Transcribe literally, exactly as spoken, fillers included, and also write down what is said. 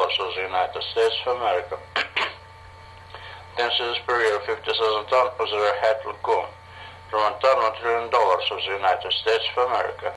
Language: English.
dollars of the United States of America. ten cents per year, fifty thousand tons of the hat will come from one ton, one trillion dollars of the United States of America.